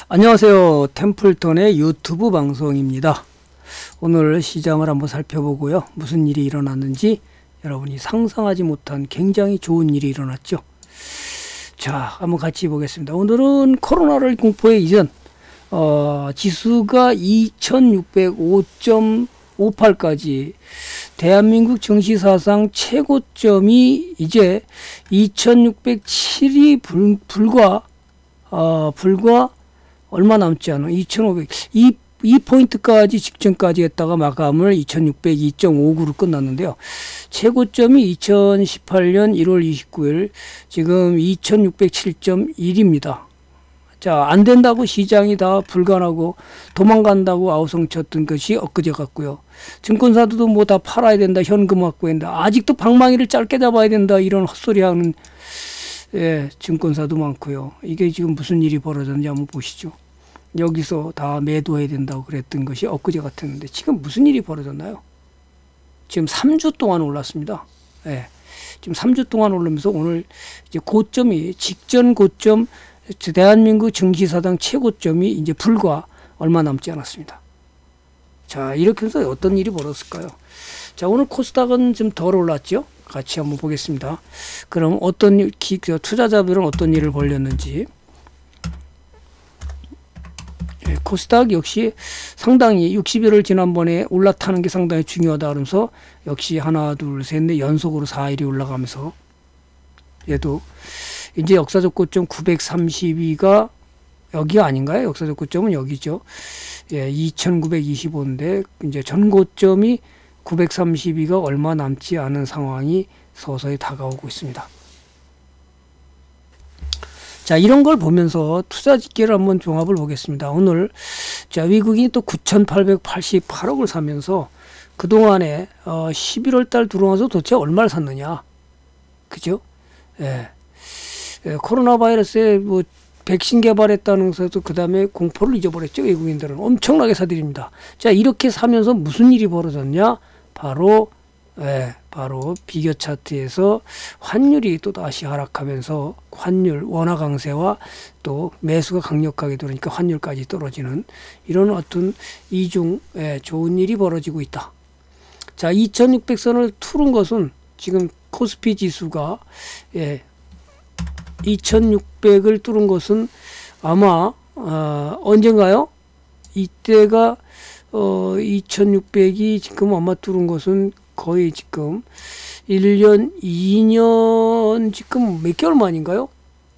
안녕하세요. 템플턴의 유튜브 방송입니다. 오늘 시장을 한번 살펴보고요. 무슨 일이 일어났는지 여러분이 상상하지 못한 굉장히 좋은 일이 일어났죠. 자, 한번 같이 보겠습니다. 오늘은 코로나를 공포의 이전 지수가 2605.58까지 대한민국 증시사상 최고점이 이제 2607이 불과 얼마 남지 않아 2포인트까지 직전까지 했다가 마감을 2602.59로 끝났는데요. 최고점이 2018년 1월 29일 지금 2607.1입니다. 자, 안 된다고 시장이 다 불간하고 도망간다고 아우성쳤던 것이 엊그제 같고요. 증권사들도 뭐 다 팔아야 된다, 현금 갖고 된다, 아직도 방망이를 짧게 잡아야 된다, 이런 헛소리 하는 증권사도 많고요. 이게 지금 무슨 일이 벌어졌는지 한번 보시죠. 여기서 다 매도해야 된다고 그랬던 것이 엊그제 같았는데 지금 무슨 일이 벌어졌나요? 지금 3주 동안 올랐습니다. 지금 3주 동안 오르면서 오늘 이제 고점이 직전 고점 대한민국 증시사상 최고점이 이제 불과 얼마 남지 않았습니다. 자, 이렇게 해서 어떤 일이 벌어졌을까요? 자, 오늘 코스닥은 좀 덜 올랐죠? 같이 한번 보겠습니다. 그럼 어떤 투자자들은 어떤 일을 벌였는지. 코스닥 역시 상당히 60일을 지난번에 올라타는 게 상당히 중요하다 그러면서 역시 하나 둘 셋 넷 연속으로 4일이 올라가면서 얘도 이제 역사적 고점 932가 여기 아닌가요? 역사적 고점은 여기죠. 2925인데 이제 전 고점이 932가 얼마 남지 않은 상황이 서서히 다가오고 있습니다. 자, 이런 걸 보면서 투자 집계를 한번 종합을 보겠습니다. 오늘 자, 미국이 또 9,888억을 사면서 그동안에 11월 달 들어와서 도대체 얼마를 샀느냐. 그죠? 코로나 바이러스에 뭐 백신 개발했다는 것도 그 다음에 공포를 잊어버렸죠. 외국인들은 엄청나게 사들입니다. 자, 이렇게 사면서 무슨 일이 벌어졌냐? 바로 비교 차트에서 환율이 또 다시 하락하면서 환율 원화 강세와 또 매수가 강력하게 들어오니까 환율까지 떨어지는 이런 어떤 이중 좋은 일이 벌어지고 있다. 자, 2600선을 뚫은 것은 지금 코스피 지수가 2600을 뚫은 것은 아마 언젠가요? 이때가 2600이 지금 아마 뚫은 것은 거의 지금 1년, 2년 지금 몇 개월 만인가요?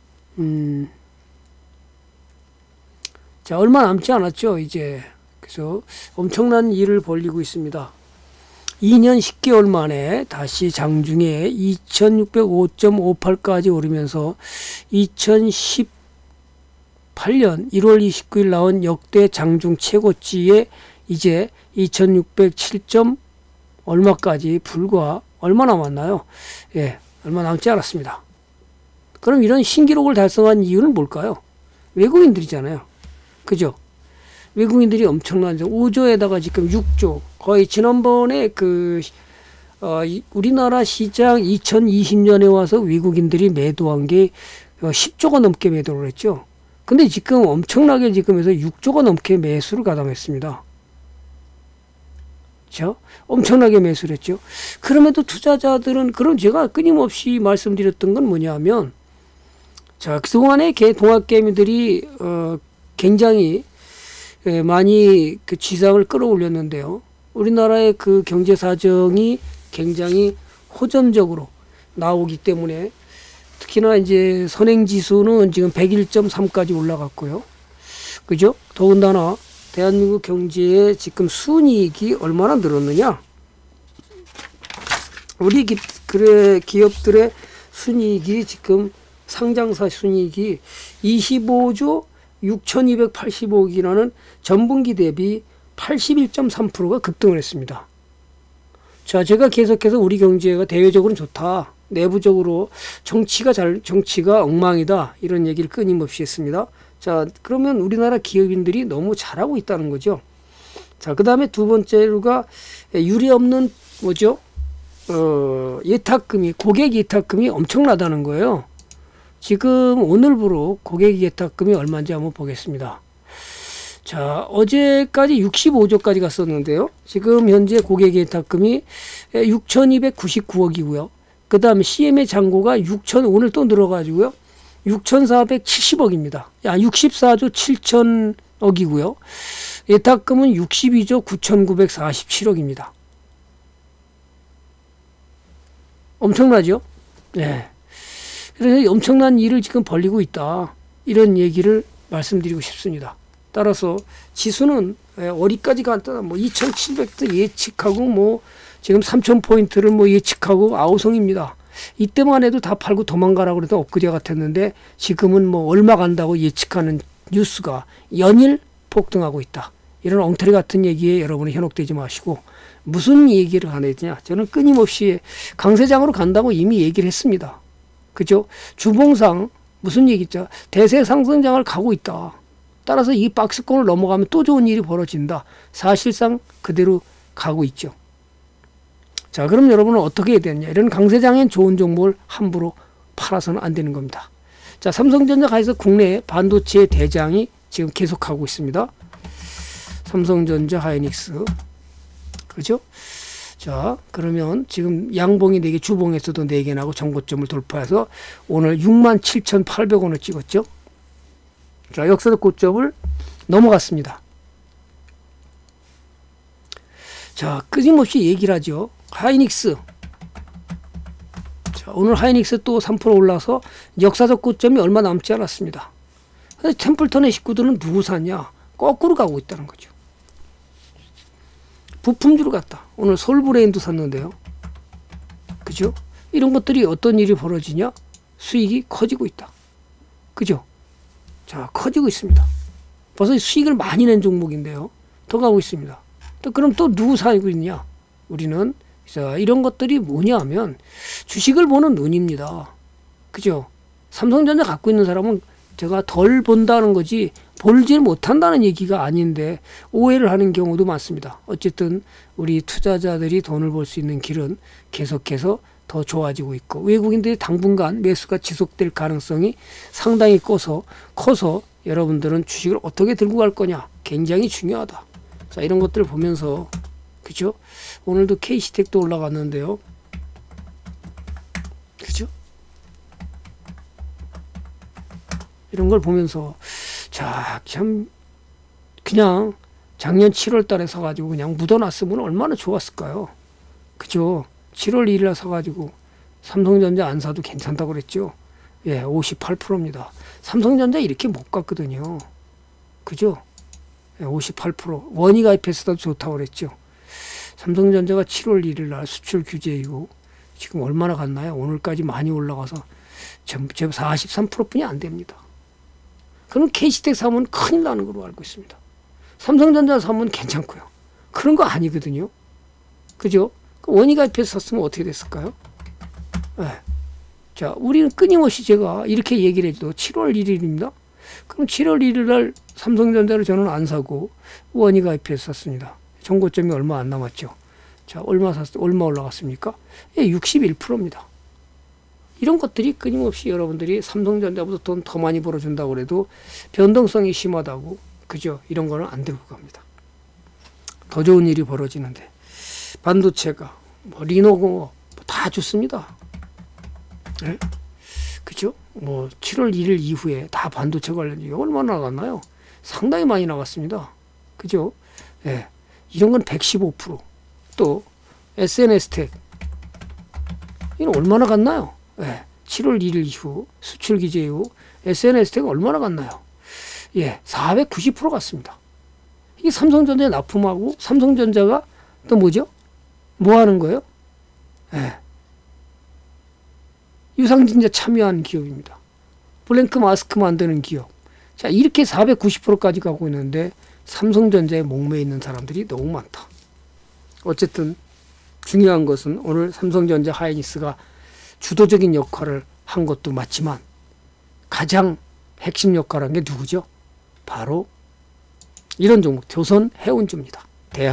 자, 얼마 남지 않았죠, 이제. 그래서 엄청난 일을 벌이고 있습니다. 2년 10개월 만에 다시 장중에 2605.58까지 오르면서 2018년 1월 29일 나온 역대 장중 최고치에 이제 2607. 얼마까지 불과 얼마 남았나요? 얼마 남지 않았습니다. 그럼 이런 신기록을 달성한 이유는 뭘까요? 외국인들이잖아요. 그죠? 외국인들이 엄청난 5조에다가 지금 6조 거의 지난번에 우리나라 시장 2020년에 와서 외국인들이 매도한 게 10조가 넘게 매도를 했죠. 근데 지금 엄청나게 지금 해서 6조가 넘게 매수를 가담했습니다. 그렇죠? 엄청나게 매수를 했죠. 그럼에도 투자자들은, 그럼 제가 끊임없이 말씀드렸던 건 뭐냐면, 자, 그동안에 동학개미들이 굉장히 많이 그 지상을 끌어올렸는데요. 우리나라의 그 경제 사정이 굉장히 호전적으로 나오기 때문에 특히나 이제 선행지수는 지금 101.3까지 올라갔고요. 그죠? 더군다나 대한민국 경제의 지금 순이익이 얼마나 늘었느냐? 우리 기업들의 순이익이 지금 상장사 순이익이 25조 6,280억이라는 전분기 대비 81.3%가 급등을 했습니다. 자, 제가 계속해서 우리 경제가 대외적으로는 좋다, 내부적으로 정치가 엉망이다, 이런 얘기를 끊임없이 했습니다. 자, 그러면 우리나라 기업인들이 너무 잘하고 있다는 거죠. 자, 그 다음에 두 번째로가 유례없는 뭐죠? 예탁금이, 고객 예탁금이 엄청나다는 거예요. 지금 오늘부로 고객 예탁금이 얼마인지 한번 보겠습니다. 자, 어제까지 65조까지 갔었는데요. 지금 현재 고객 예탁금이 6,299억이고요. 그 다음에 CM의 잔고가 오늘 또 늘어가지고요. 6,470억입니다. 64조 7천억이고요. 예탁금은 62조 9,947억입니다. 엄청나죠? 네. 그래서 엄청난 일을 지금 벌이고 있다. 이런 얘기를 말씀드리고 싶습니다. 따라서 지수는 어디까지 간다, 뭐 2,700도 예측하고 뭐 지금 3,000포인트를 뭐 예측하고 아우성입니다. 이때만 해도 다 팔고 도망가라고 그래도 엊그제 같았는데 지금은 뭐 얼마 간다고 예측하는 뉴스가 연일 폭등하고 있다. 이런 엉터리 같은 얘기에 여러분이 현혹되지 마시고 무슨 얘기를 하냐 되냐. 저는 끊임없이 강세장으로 간다고 이미 얘기를 했습니다. 그죠? 주봉상 무슨 얘기죠? 대세 상승장을 가고 있다. 따라서 이 박스권을 넘어가면 또 좋은 일이 벌어진다. 사실상 그대로 가고 있죠. 자, 그럼 여러분은 어떻게 해야 되느냐. 이런 강세장엔 좋은 종목을 함부로 팔아서는 안 되는 겁니다. 자, 삼성전자가 해서 국내 반도체 대장이 지금 계속하고 있습니다. 삼성전자, 하이닉스. 그죠? 자, 그러면 지금 양봉이 4개, 주봉에서도 4개 나고 정고점을 돌파해서 오늘 67,800원을 찍었죠. 자, 역사적 고점을 넘어갔습니다. 자, 끊임없이 얘기를 하죠. 하이닉스. 자, 오늘 하이닉스 또 3% 올라서 역사적 고점이 얼마 남지 않았습니다. 근데 템플턴의 식구들은 누구 사냐? 거꾸로 가고 있다는 거죠. 부품주로 갔다. 오늘 솔브레인도 샀는데요. 그죠? 이런 것들이 어떤 일이 벌어지냐? 수익이 커지고 있다. 그죠? 자, 커지고 있습니다. 벌써 수익을 많이 낸 종목인데요. 더 가고 있습니다. 또 그럼 또 누구 사고 있냐? 우리는 자, 이런 것들이 뭐냐 하면 주식을 보는 눈입니다. 그죠? 삼성전자 갖고 있는 사람은 제가 덜 본다는 거지 볼지 못한다는 얘기가 아닌데 오해를 하는 경우도 많습니다. 어쨌든 우리 투자자들이 돈을 벌 수 있는 길은 계속해서 더 좋아지고 있고 외국인들이 당분간 매수가 지속될 가능성이 상당히 커서 여러분들은 주식을 어떻게 들고 갈 거냐 굉장히 중요하다. 자, 이런 것들을 보면서 그죠? 오늘도 K시텍도 올라갔는데요. 그죠? 이런 걸 보면서 자, 참 그냥 작년 7월 달에 사가지고 그냥 묻어놨으면 얼마나 좋았을까요? 그죠? 7월 1일 날 사가지고 삼성전자 안 사도 괜찮다고 그랬죠? 예, 58%입니다. 삼성전자 이렇게 못 갔거든요. 그죠? 예, 58%. 원이 가입했어도 좋다고 그랬죠? 삼성전자가 7월 1일 날 수출 규제이고 지금 얼마나 갔나요? 오늘까지 많이 올라가서 전부 43%뿐이 안 됩니다. 그럼 K시텍 사면 큰일 나는 걸로 알고 있습니다. 삼성전자 사면 괜찮고요. 그런 거 아니거든요. 그죠? 원이 가입해서 샀으면 어떻게 됐을까요? 네. 자, 우리는 끊임없이 제가 이렇게 얘기를 해도 7월 1일입니다. 그럼 7월 1일 날 삼성전자를 저는 안 사고 원이 가입해서 샀습니다. 정고점이 얼마 안 남았죠. 자, 얼마 올라갔습니까? 예, 61%입니다. 이런 것들이 끊임없이 여러분들이 삼성전자보다 돈 더 많이 벌어준다고 그래도 변동성이 심하다고 그죠? 이런 거는 안 들고 갑니다. 더 좋은 일이 벌어지는데 반도체가 뭐 리노고 다 좋습니다. 네? 그죠? 뭐 7월 1일 이후에 다 반도체 관련 얘기 얼마나 나갔나요? 상당히 많이 나갔습니다. 그죠? 네. 이런 건 115%. 또 SNS텍 이건 얼마나 갔나요? 네. 7월 1일 이후 수출 규제 이후 SNS텍 얼마나 갔나요? 예, 490% 갔습니다. 이게 삼성전자에 납품하고 삼성전자가 또 뭐죠? 뭐 하는 거예요? 예. 유상증자 참여한 기업입니다. 블랭크 마스크 만드는 기업. 자, 이렇게 490%까지 가고 있는데 삼성전자에 목매여 있는 사람들이 너무 많다. 어쨌든 중요한 것은 오늘 삼성전자 하이닉스가 주도적인 역할을 한 것도 맞지만 가장 핵심 역할을 한 게 누구죠? 바로 이런 종목 조선해운주입니다.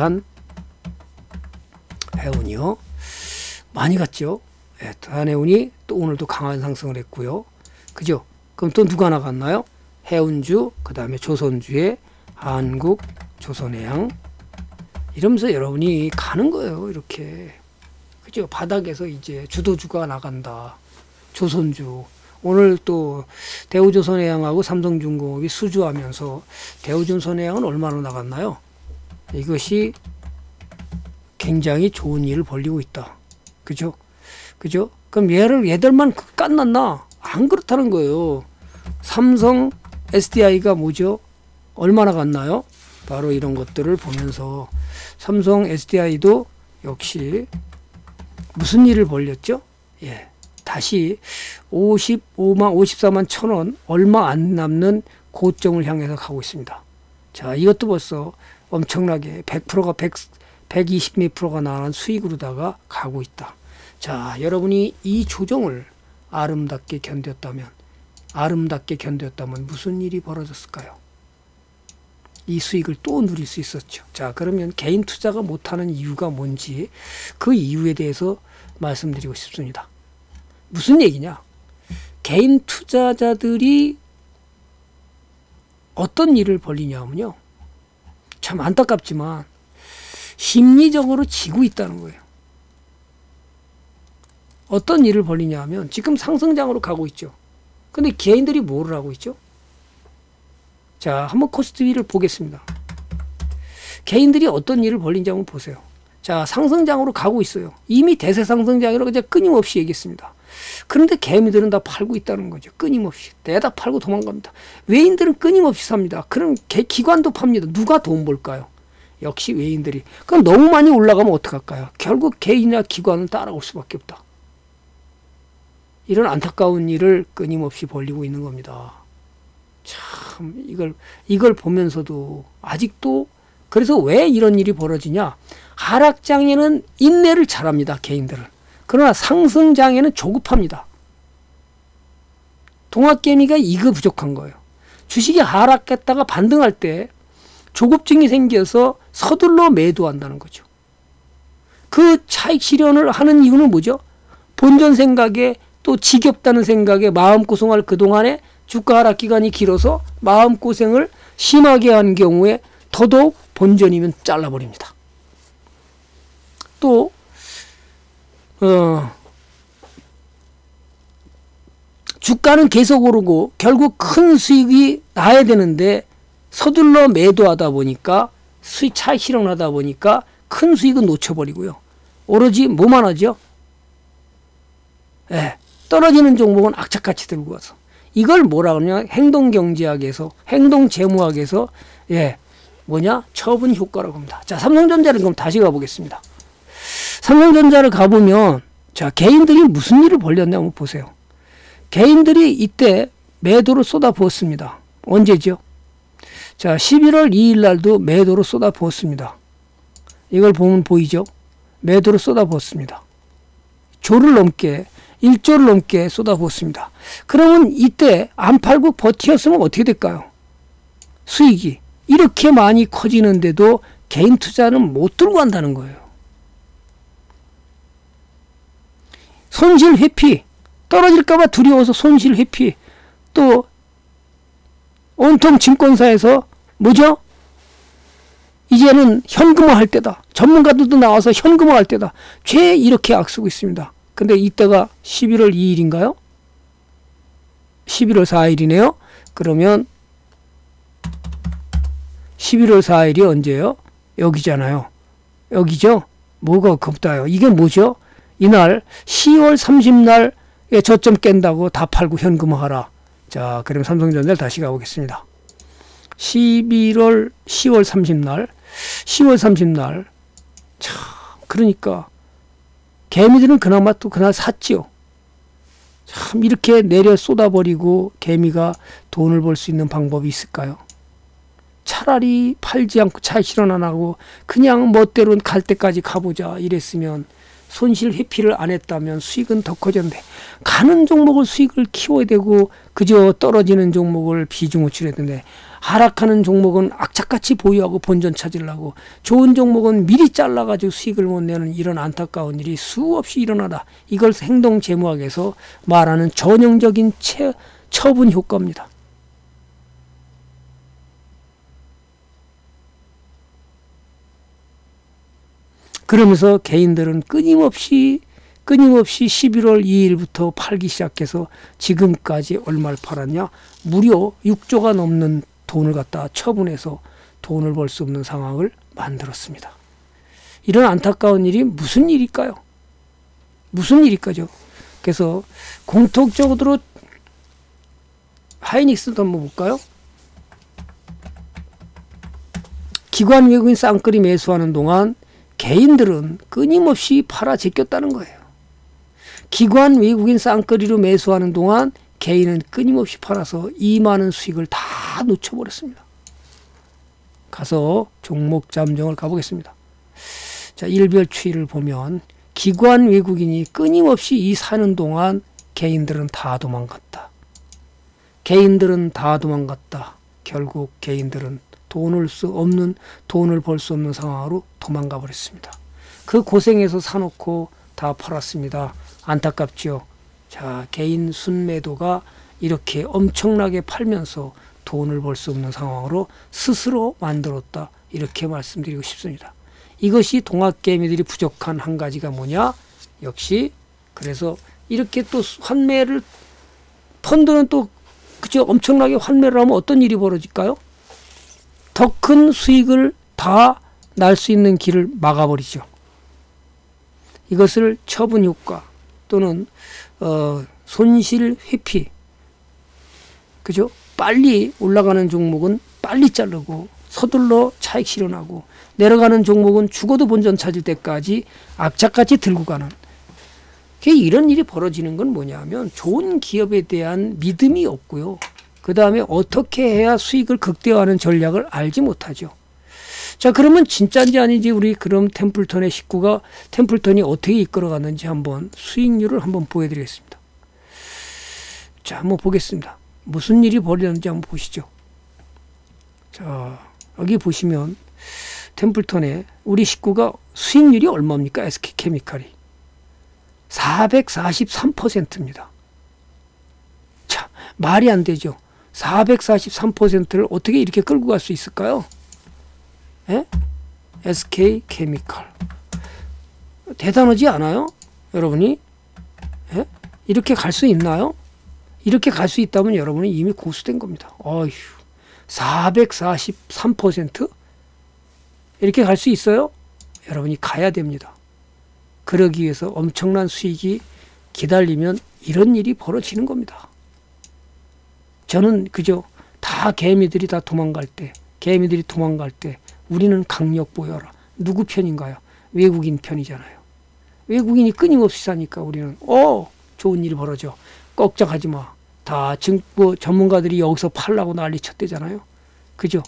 대한해운이요. 많이 갔죠. 네, 대한해운이 또 오늘도 강한 상승을 했고요. 그죠? 그럼 또 누가 나갔나요? 해운주, 그 다음에 조선주에 한국 조선해양 이러면서 여러분이 가는 거예요. 이렇게. 그죠? 바닥에서 이제 주도주가 나간다. 조선주. 오늘 또 대우조선해양하고 삼성중공업이 수주하면서 대우조선해양은 얼마나 나갔나요? 이것이 굉장히 좋은 일을 벌리고 있다. 그죠? 그죠? 그럼 얘들만 깐났나? 안 그렇다는 거예요. 삼성 SDI가 뭐죠? 얼마나 갔나요? 바로 이런 것들을 보면서 삼성 SDI도 역시 무슨 일을 벌렸죠? 예. 다시 54만 1,000원 얼마 안 남는 고점을 향해서 가고 있습니다. 자, 이것도 벌써 엄청나게 100%가 120 몇 프로가 나간 수익으로다가 가고 있다. 자, 여러분이 이 조정을 아름답게 견뎠다면 무슨 일이 벌어졌을까요? 이 수익을 또 누릴 수 있었죠. 자, 그러면 개인 투자가 못하는 이유가 뭔지 그 이유에 대해서 말씀드리고 싶습니다. 무슨 얘기냐? 개인 투자자들이 어떤 일을 벌리냐면요. 참 안타깝지만 심리적으로 지고 있다는 거예요. 어떤 일을 벌리냐 하면 지금 상승장으로 가고 있죠. 근데 개인들이 뭐를 하고 있죠? 자, 한번 코스트 위를 보겠습니다. 개인들이 어떤 일을 벌린지 한번 보세요. 자, 상승장으로 가고 있어요. 이미 대세 상승장이라고 이제 끊임없이 얘기했습니다. 그런데 개미들은 다 팔고 있다는 거죠. 끊임없이. 내다 팔고 도망갑니다. 외인들은 끊임없이 삽니다. 그럼 기관도 팝니다. 누가 돈 벌까요? 역시 외인들이. 그럼 너무 많이 올라가면 어떡할까요? 결국 개인이나 기관은 따라올 수밖에 없다. 이런 안타까운 일을 끊임없이 벌리고 있는 겁니다. 참 이걸 보면서도 아직도 그래서 왜 이런 일이 벌어지냐? 하락장에는 인내를 잘합니다. 개인들은. 그러나 상승장에는 조급합니다. 동학개미가 이거 부족한 거예요. 주식이 하락했다가 반등할 때 조급증이 생겨서 서둘러 매도한다는 거죠. 그 차익 실현을 하는 이유는 뭐죠? 본전 생각에 또 지겹다는 생각에 마음고생할 그동안에 주가 하락 기간이 길어서 마음고생을 심하게 한 경우에 더더욱 본전이면 잘라버립니다. 또 주가는 계속 오르고 결국 큰 수익이 나야 되는데 서둘러 매도하다 보니까 수익 차익 실현하다 보니까 큰 수익은 놓쳐버리고요. 오로지 뭐만 하죠? 떨어지는 종목은 악착같이 들고 와서 이걸 뭐라 그러냐? 행동경제학에서 행동재무학에서 처분 효과라고 합니다. 자, 삼성전자를 그럼 다시 가보겠습니다. 삼성전자를 가보면 자, 개인들이 무슨 일을 벌렸냐 한번 보세요. 개인들이 이때 매도를 쏟아부었습니다. 언제죠? 자, 11월 2일 날도 매도를 쏟아부었습니다. 이걸 보면 보이죠? 매도를 쏟아부었습니다. 1조를 넘게 쏟아부었습니다. 그러면 이때 안 팔고 버티었으면 어떻게 될까요? 수익이 이렇게 많이 커지는데도 개인 투자는 못 들고 간다는 거예요. 손실 회피, 떨어질까봐 두려워서 손실 회피, 또 온통 증권사에서 뭐죠? 이제는 현금화할 때다. 전문가들도 나와서 현금화할 때다. 죄 이렇게 악쓰고 있습니다. 근데 이때가 11월 2일인가요? 11월 4일이네요. 그러면 11월 4일이 언제예요? 여기잖아요. 여기죠? 뭐가 겁다요? 이게 뭐죠? 이날 10월 30날에 저점 깬다고 다 팔고 현금화하라. 자, 그럼 삼성전자를 다시 가보겠습니다. 10월 30날 참, 그러니까 개미들은 그나마 또 그날 샀지요. 참 이렇게 내려 쏟아버리고 개미가 돈을 벌 수 있는 방법이 있을까요? 차라리 팔지 않고 차익 실현 안 하고 그냥 멋대로 갈 때까지 가보자 이랬으면 손실 회피를 안 했다면 수익은 더 커졌는데 가는 종목을 수익을 키워야 되고 그저 떨어지는 종목을 비중을 줄여야 되는데 하락하는 종목은 악착같이 보유하고 본전 찾으려고 좋은 종목은 미리 잘라가지고 수익을 못 내는 이런 안타까운 일이 수없이 일어나다. 이걸 행동재무학에서 말하는 전형적인 처분 효과입니다. 그러면서 개인들은 끊임없이 11월 2일부터 팔기 시작해서 지금까지 얼마를 팔았냐? 무려 6조가 넘는 돈을 갖다 처분해서 돈을 벌 수 없는 상황을 만들었습니다. 이런 안타까운 일이 무슨 일일까요? 무슨 일일까죠? 그래서 공통적으로 하이닉스도 한번 볼까요? 기관 외국인 쌍끌이 매수하는 동안 개인들은 끊임없이 팔아 제꼈다는 거예요. 기관 외국인 쌍끌이로 매수하는 동안 개인은 끊임없이 팔아서 이 많은 수익을 다 놓쳐버렸습니다. 가서 종목 잠정을 가보겠습니다. 자, 일별 추이를 보면 기관 외국인이 끊임없이 이 사는 동안 개인들은 다 도망갔다. 개인들은 다 도망갔다. 결국 개인들은 돈을 벌 수 없는 상황으로 도망가 버렸습니다. 그 고생해서 사놓고 다 팔았습니다. 안타깝죠. 자, 개인 순매도가 이렇게 엄청나게 팔면서 돈을 벌 수 없는 상황으로 스스로 만들었다. 이렇게 말씀드리고 싶습니다. 이것이 동학개미들이 부족한 한 가지가 뭐냐? 역시 그래서 이렇게 또 환매를 펀드는 또 그저 엄청나게 환매를 하면 어떤 일이 벌어질까요? 더 큰 수익을 다 날 수 있는 길을 막아버리죠. 이것을 처분 효과 또는 손실 회피, 그죠? 빨리 올라가는 종목은 빨리 자르고 서둘러 차익 실현하고 내려가는 종목은 죽어도 본전 찾을 때까지 악착같이 들고 가는, 이런 일이 벌어지는 건 뭐냐면 좋은 기업에 대한 믿음이 없고요. 그 다음에 어떻게 해야 수익을 극대화하는 전략을 알지 못하죠. 자, 그러면 진짜인지 아닌지 우리 그럼 템플턴의 식구가 템플턴이 어떻게 이끌어갔는지 한번 수익률을 한번 보여드리겠습니다. 자, 한번 보겠습니다. 무슨 일이 벌어졌는지 한번 보시죠. 자, 여기 보시면 템플턴의 우리 식구가 수익률이 얼마입니까? SK케미칼이 443%입니다. 자, 말이 안 되죠. 443%를 어떻게 이렇게 끌고 갈 수 있을까요? 예? SK케미칼 대단하지 않아요? 여러분이? 예? 이렇게 갈 수 있나요? 이렇게 갈 수 있다면 여러분은 이미 고수된 겁니다. 어휴, 443%? 이렇게 갈 수 있어요? 여러분이 가야 됩니다. 그러기 위해서 엄청난 수익이 기다리면 이런 일이 벌어지는 겁니다. 저는 그저 다 개미들이 다 도망갈 때, 우리는 강력 보여라. 누구 편인가요? 외국인 편이잖아요. 외국인이 끊임없이 사니까 우리는 좋은 일이 벌어져. 걱정하지 마. 다 전문가들이 여기서 팔라고 난리 쳤대잖아요. 그죠?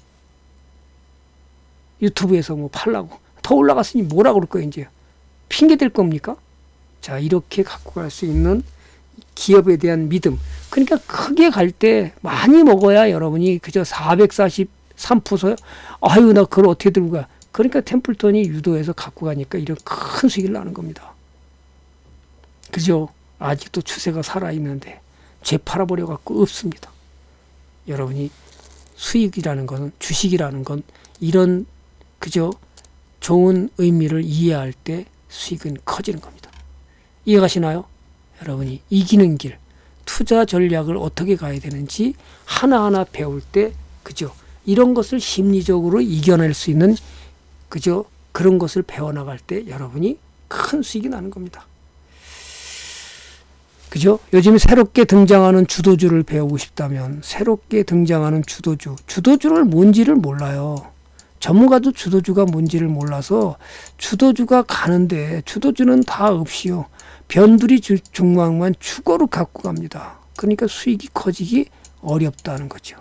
유튜브에서 뭐 팔라고. 더 올라갔으니 뭐라 그럴 거예요, 이제. 핑계 댈 겁니까? 자, 이렇게 갖고 갈 수 있는 기업에 대한 믿음. 그러니까 크게 갈 때 많이 먹어야 여러분이 그저 443%요? 아유, 나 그걸 어떻게 들고 가? 그러니까 템플턴이 유도해서 갖고 가니까 이런 큰 수익을 나는 겁니다. 그죠? 아직도 추세가 살아있는데 재 팔아버려 갖고 없습니다. 여러분이 수익이라는 것은, 주식이라는 건 이런 그저 좋은 의미를 이해할 때 수익은 커지는 겁니다. 이해가시나요? 여러분이 이기는 길, 투자 전략을 어떻게 가야 되는지 하나하나 배울 때, 그죠? 이런 것을 심리적으로 이겨낼 수 있는, 그죠? 그런 것을 배워나갈 때 여러분이 큰 수익이 나는 겁니다. 그죠? 요즘 새롭게 등장하는 주도주를 배우고 싶다면, 새롭게 등장하는 주도주를 뭔지를 몰라요. 전문가도 주도주가 뭔지를 몰라서 주도주가 가는데 주도주는 다 없이요. 변두리 중앙만 추고로 갖고 갑니다. 그러니까 수익이 커지기 어렵다는 거죠.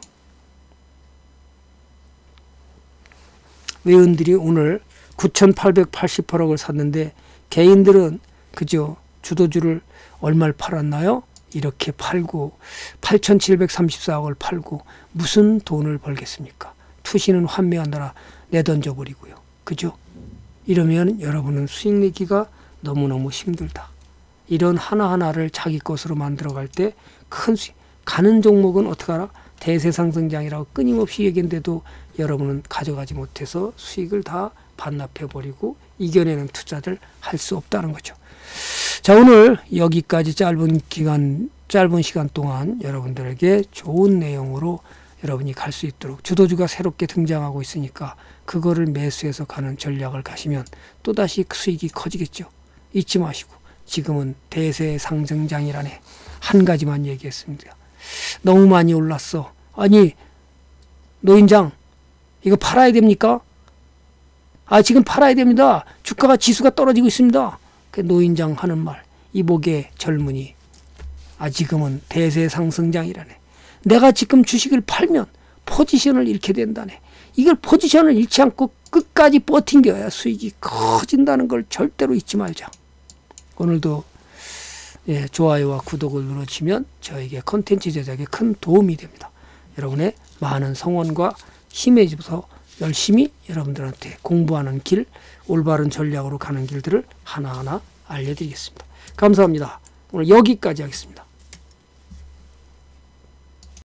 외은들이 오늘 9,888억을 샀는데 개인들은 그저 주도주를 얼마를 팔았나요? 이렇게 팔고 8,734억을 팔고 무슨 돈을 벌겠습니까? 투시는 환매하느라 내던져버리고요. 그죠? 이러면 여러분은 수익 내기가 너무너무 힘들다. 이런 하나하나를 자기 것으로 만들어갈 때 큰 수익. 가는 종목은 어떻게 하라? 대세상승장이라고 끊임없이 얘기했는데도 여러분은 가져가지 못해서 수익을 다 반납해버리고 이겨내는 투자들 할 수 없다는 거죠. 자, 오늘 여기까지 짧은 시간 동안 여러분들에게 좋은 내용으로 여러분이 갈 수 있도록, 주도주가 새롭게 등장하고 있으니까 그거를 매수해서 가는 전략을 가시면 또다시 수익이 커지겠죠. 잊지 마시고, 지금은 대세 상승장이라네. 한 가지만 얘기했습니다. 너무 많이 올랐어. 아니, 노인장 이거 팔아야 됩니까? 아, 지금 팔아야 됩니다. 주가가 지수가 떨어지고 있습니다. 그 노인장 하는 말, 이복의 젊은이, 아, 지금은 대세 상승장이라네. 내가 지금 주식을 팔면 포지션을 잃게 된다네. 이걸 포지션을 잃지 않고 끝까지 버틴겨야 수익이 커진다는 걸 절대로 잊지 말자. 오늘도 좋아요와 구독을 눌러주시면 저에게 콘텐츠 제작에 큰 도움이 됩니다. 여러분의 많은 성원과 힘에 집어서 열심히 여러분들한테 공부하는 길, 올바른 전략으로 가는 길들을 하나하나 알려드리겠습니다. 감사합니다. 오늘 여기까지 하겠습니다.